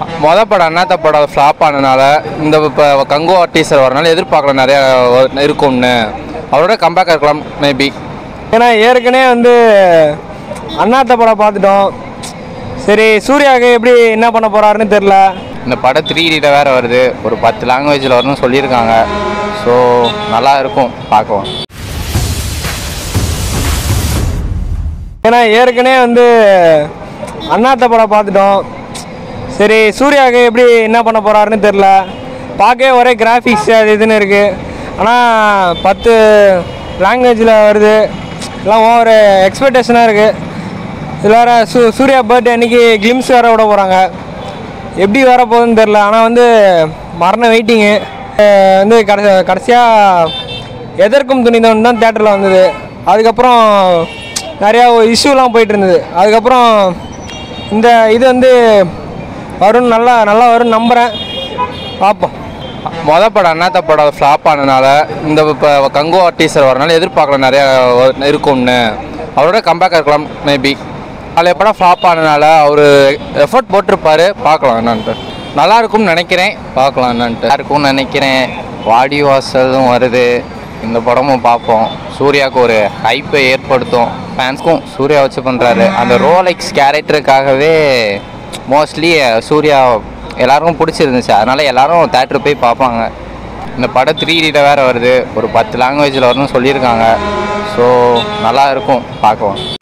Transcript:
படம் அண்ணாத்த படம் ஃப்ளாப் ஆனதுனால இந்த இப்போ கங்குவா டீசர் வரனால எதிர்பார்க்கலாம் நிறையா இருக்கும்னு. அவரோட கம்பேக் இருக்கலாம் மேபி. ஏன்னா ஏற்கனவே வந்து அண்ணாத்த படம் பார்த்துட்டோம். சரி, சூர்யாவுக்கு எப்படி என்ன பண்ண போகிறாருன்னு தெரில. இந்த படம் 3D வேறு வருது, ஒரு 10 லாங்குவேஜில் வரணும்னு சொல்லியிருக்காங்க. ஸோ நல்லா இருக்கும் பார்க்கலாம். ஏன்னா ஏற்கனவே வந்து அண்ணாத்த படம் பார்த்துட்டோம். சரி, சூர்யாவுக்கு எப்படி என்ன பண்ண போகிறாருன்னு தெரில. பார்க்கவே ஒரே கிராஃபிக்ஸ் அது இதுன்னு இருக்குது. ஆனால் 10 லாங்குவேஜில் வருது. எல்லாம் ஓவர் எக்ஸ்பெக்டேஷனாக இருக்குது. இதில் வேறு சூர்யா பர்த்டே அன்றைக்கி கிளிம்ஸ் வேறு விட போகிறாங்க. எப்படி வர போகுதுன்னு தெரில. ஆனால் வந்து மரண வெயிட்டிங்கு வந்து கடைசியாக எதற்கும் துணிந்தவன் தான் தேட்டரில் வந்தது. அதுக்கப்புறம் நிறையா இஷ்யூலாம் போயிட்டு இருந்தது. அதுக்கப்புறம் இந்த இது வந்து வரும்னு நல்லா வரும்னு நம்புகிறேன். பார்ப்போம். படம் அண்ணாத்த படம் ஃப்ளாப் ஆனதுனால இந்த இப்போ கங்குவா டீசர் வரனால எதிர்பார்க்கலாம் நிறையா இருக்கும்னு. அவரோட கம்பேக் இருக்கலாம் மேபி. பழைய படம் ஃப்ளாப் ஆனதுனால அவர் எஃபர்ட் போட்டிருப்பார். பார்க்கலாம் என்னான்ட்டு. நல்லா இருக்கும்னு நினைக்கிறேன். பார்க்கலாம் என்னான்ட்டு. இருக்கும்னு நினைக்கிறேன். வாடி வாசலும் வருது. இந்த படமும் பார்ப்போம். சூர்யாவுக்கு ஒரு ஹைப்பை ஏற்படுத்தும். ஃபேன்ஸ்க்கும் சூர்யா வச்சு பண்ணுறாரு. அந்த ரோலெக்ஸ் கேரக்டருக்காகவே மோஸ்ட்லி சூர்யா எல்லாருக்கும் பிடிச்சிருந்துச்சு. அதனால் எல்லோரும் தேட்டர் போய் பார்ப்பாங்க. இந்த படம் 3D வேறு வருது, ஒரு 10 லாங்குவேஜில் வரணும்னு சொல்லியிருக்காங்க. ஸோ நல்லா இருக்கும் பார்க்கலாம்.